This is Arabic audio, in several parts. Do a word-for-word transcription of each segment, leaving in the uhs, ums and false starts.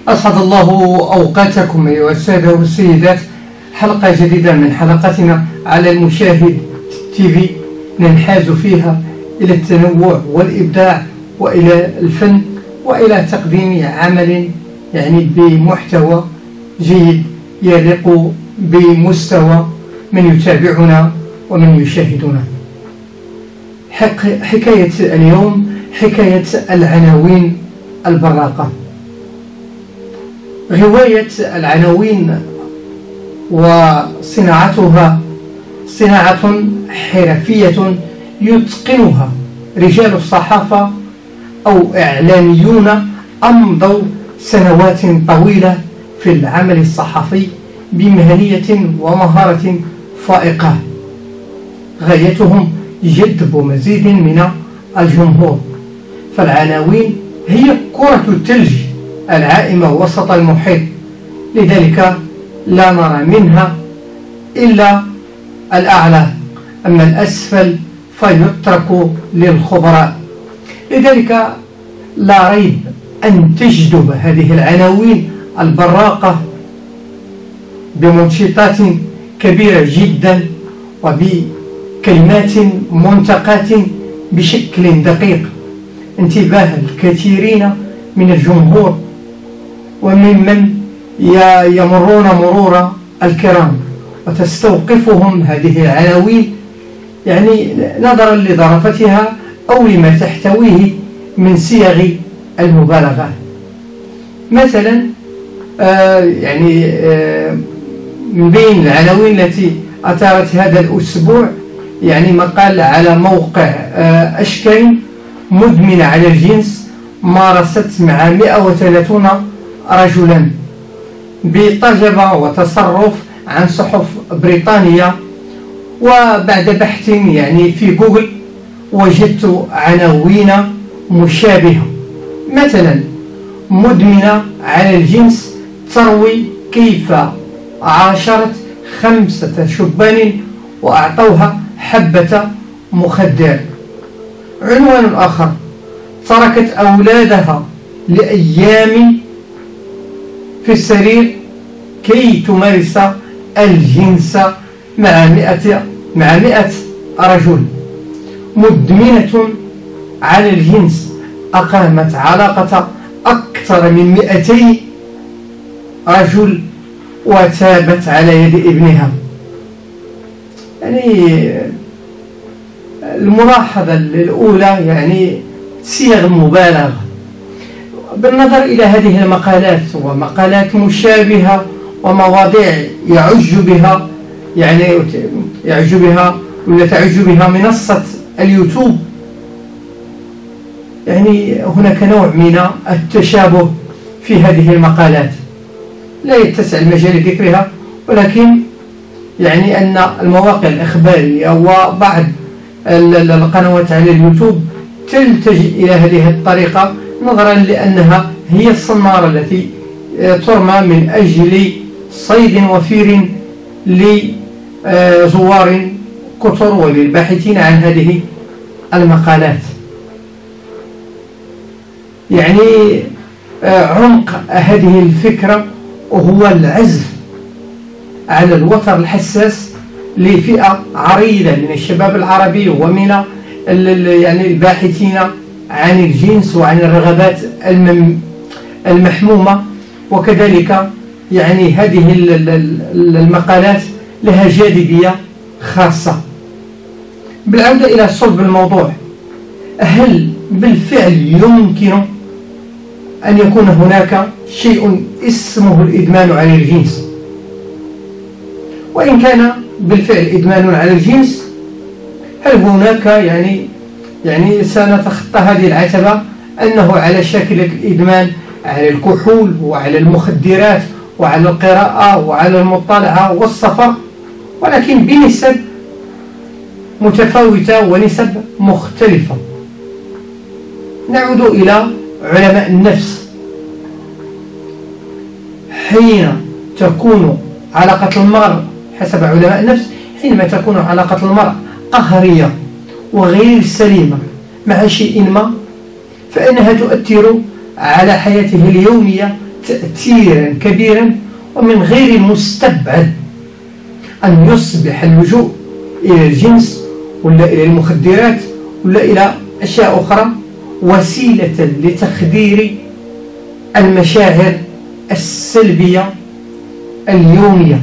أسعد الله أوقاتكم أيها السادة والسيدات. حلقة جديدة من حلقاتنا على المشاهد تي في ننحاز فيها إلى التنوع والإبداع وإلى الفن وإلى تقديم عمل يعني بمحتوى جيد يليق بمستوى من يتابعنا ومن يشاهدنا. حكاية اليوم حكاية العناوين البراقة. غواية العناوين وصناعتها صناعة حرفية يتقنها رجال الصحافة أو إعلاميون أمضوا سنوات طويلة في العمل الصحفي بمهنية ومهارة فائقة، غايتهم جذب مزيد من الجمهور. فالعناوين هي كرة الثلج العائمة وسط المحيط، لذلك لا نرى منها إلا الأعلى، أما الأسفل فيترك للخبراء. لذلك لا ريب أن تجذب هذه العناوين البراقة بمنشطات كبيرة جدا وبكلمات منتقاة بشكل دقيق انتباه الكثيرين من الجمهور وممن يمرون مرور الكرام، وتستوقفهم هذه العناوين يعني نظرا لظرافتها أو لما تحتويه من صيغ المبالغة. مثلا آه يعني آه من بين العناوين التي أثارت هذا الأسبوع يعني مقال على موقع آه أشكال مدمنة على الجنس مارست مع مئة وثلاثين رجلا بترجمة وتصرف عن صحف بريطانية. وبعد بحث يعني في جوجل وجدت عناوين مشابهة، مثلا مدمنة على الجنس تروي كيف عاشرت خمسة شبان وأعطوها حبة مخدر. عنوان آخر تركت أولادها لأيام في السرير كي تمارس الجنس مع مئة مع مئة رجل. مدمنة على الجنس أقامت علاقة أكثر من مئتي رجل وتابت على يد ابنها. يعني الملاحظة الأولى يعني صيغ مبالغة. بالنظر إلى هذه المقالات ومقالات مشابهة ومواضيع يعج بها يعني يعج بها ولا تعج بها منصة اليوتيوب، يعني هناك نوع من التشابه في هذه المقالات لا يتسع المجال لذكرها، ولكن يعني أن المواقع الإخبارية وبعض القنوات على اليوتيوب تلتجئ إلى هذه الطريقة نظرا لأنها هي الصنارة التي ترمى من أجل صيد وفير لزوار كثر وللباحثين عن هذه المقالات. يعني عمق هذه الفكرة وهو العزف على الوتر الحساس لفئة عريضة من الشباب العربي ومن يعني الباحثين عن الجنس وعن الرغبات المحمومة. وكذلك يعني هذه المقالات لها جاذبية خاصة. بالعودة إلى صلب الموضوع، هل بالفعل يمكن أن يكون هناك شيء اسمه الإدمان على الجنس؟ وإن كان بالفعل إدمان على الجنس، هل هناك يعني يعني سنتخطى هذه العتبة أنه على شكل الإدمان على الكحول وعلى المخدرات وعلى القراءة وعلى المطالعة والسفر، ولكن بنسب متفاوتة ونسب مختلفة. نعود إلى علماء النفس. حين تكون علاقة المرء حسب علماء النفس حينما تكون علاقة المرء قهرية وغير سليمة مع شيء ما، فإنها تؤثر على حياته اليومية تأثيرا كبيرا، ومن غير المستبعد أن يصبح اللجوء إلى الجنس ولا إلى المخدرات ولا إلى أشياء أخرى وسيلة لتخدير المشاعر السلبية اليومية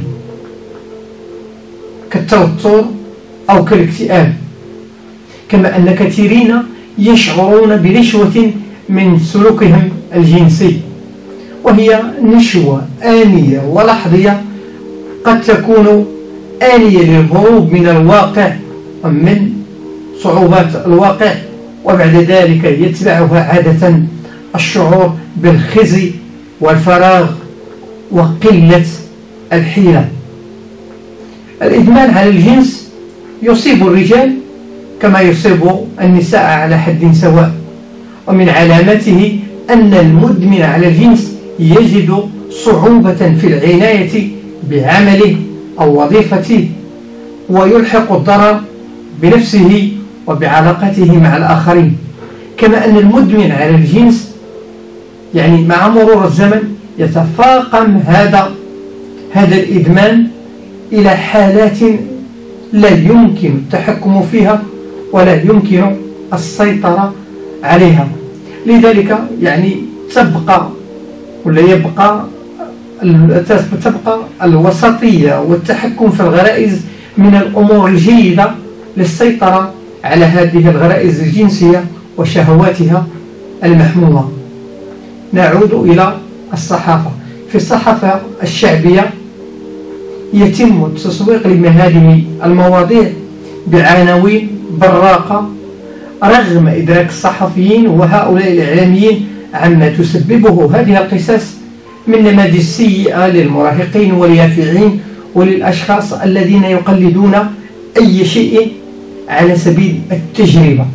كالتوتر أو كالاكتئاب. كما أن كثيرين يشعرون بنشوة من سلوكهم الجنسي، وهي نشوة آنية ولحظية قد تكون آنية للهروب من الواقع ومن صعوبات الواقع، وبعد ذلك يتبعها عادة الشعور بالخزي والفراغ وقلة الحيلة. الإدمان على الجنس يصيب الرجال كما يصيب النساء على حد سواء، ومن علاماته أن المدمن على الجنس يجد صعوبة في العناية بعمله أو وظيفته، ويلحق الضرر بنفسه وبعلاقته مع الآخرين. كما أن المدمن على الجنس يعني مع مرور الزمن يتفاقم هذا هذا الإدمان إلى حالات لا يمكن التحكم فيها ولا يمكن السيطرة عليها. لذلك يعني تبقى ولا يبقى تبقى الوسطية والتحكم في الغرائز من الأمور الجيدة للسيطرة على هذه الغرائز الجنسية وشهواتها المحمومة. نعود إلى الصحافة. في الصحافة الشعبية يتم التسويق لهذه المواضيع بعناوين براقة رغم إدراك الصحفيين وهؤلاء الإعلاميين عما تسببه هذه القصص من نماذج سيئة للمراهقين واليافعين وللأشخاص الذين يقلدون أي شيء على سبيل التجربة.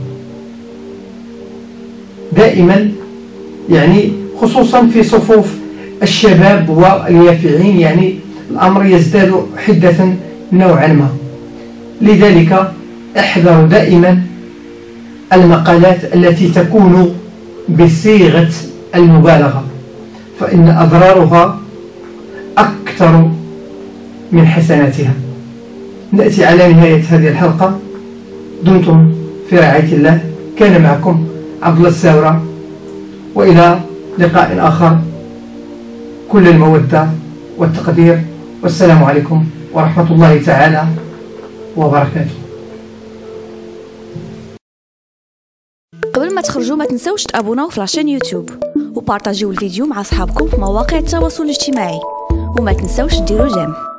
دائما يعني خصوصا في صفوف الشباب واليافعين يعني الأمر يزداد حدة نوعا ما. لذلك احذروا دائما المقالات التي تكون بصيغة المبالغة، فإن أضرارها أكثر من حسناتها. نأتي على نهاية هذه الحلقة. دمتم في رعاية الله. كان معكم عبد الله الساورة، وإلى لقاء آخر. كل المودة والتقدير، والسلام عليكم ورحمة الله تعالى وبركاته. قبل ما تخرجوا ما تنسوش تابوناو في لاشين يوتيوب وبارطاجيو الفيديو مع اصحابكم في مواقع التواصل الاجتماعي، وما تنسوش ديروا جيم.